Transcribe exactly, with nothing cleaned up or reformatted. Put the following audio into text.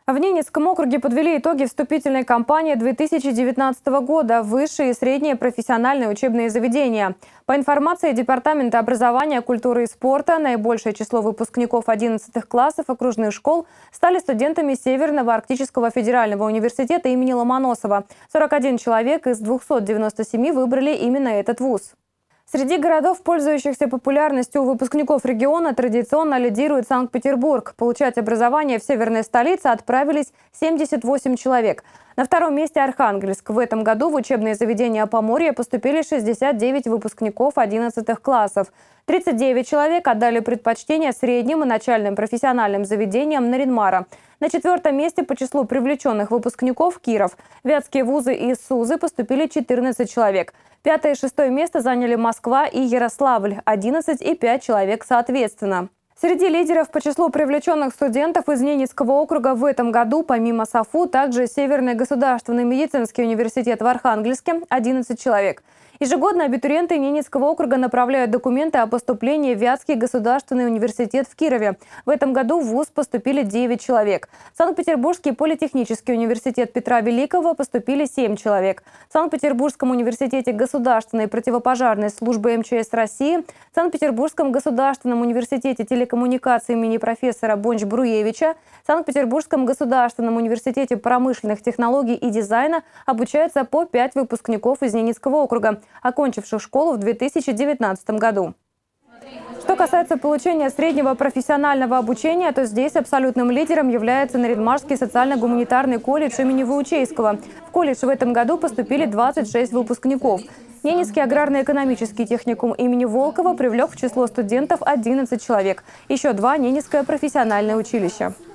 В Ненецком округе подвели итоги вступительной кампании две тысячи девятнадцатого года в высшие и средние профессиональные учебные заведения. По информации Департамента образования, культуры и спорта, наибольшее число выпускников одиннадцатых классов окружных школ стали студентами Северного Арктического федерального университета имени Ломоносова. сорок один человек из двухсот девяноста семи выбрали именно этот вуз. Среди городов, пользующихся популярностью у выпускников региона, традиционно лидирует Санкт-Петербург. Получать образование в северной столице отправились семьдесят восемь человек. На втором месте Архангельск. В этом году в учебные заведения Поморья поступили шестьдесят девять выпускников одиннадцатых классов. тридцать девять человек отдали предпочтение средним и начальным профессиональным заведениям Нарьян-Мара. На четвертом месте по числу привлеченных выпускников Киров. В вятские вузы и СУЗы поступили четырнадцать человек. Пятое и шестое место заняли Москва и Ярославль – одиннадцать и пять человек соответственно. Среди лидеров по числу привлеченных студентов из Ненецкого округа в этом году, помимо САФУ, также Северный государственный медицинский университет в Архангельске – одиннадцать человек. Ежегодно абитуриенты Ненецкого округа направляют документы о поступлении в Вятский государственный университет в Кирове. В этом году в вуз поступили девять человек. В Санкт-Петербургский политехнический университет Петра Великого поступили семь человек. В Санкт-Петербургском университете государственной противопожарной службы эм че эс России, в Санкт-Петербургском государственном университете телекоммуникаций имени профессора Бонч-Бруевича, в Санкт-Петербургском государственном университете промышленных технологий и дизайна обучаются по пять выпускников из Ненецкого округа, окончивших школу в две тысячи девятнадцатом году. Что касается получения среднего профессионального обучения, то здесь абсолютным лидером является Нарьян-Марский социально-гуманитарный колледж имени Ваучейского. В колледж в этом году поступили двадцать шесть выпускников. Ненецкий аграрно-экономический техникум имени Волкова привлек в число студентов одиннадцать человек. Еще два – Ненецкое профессиональное училище.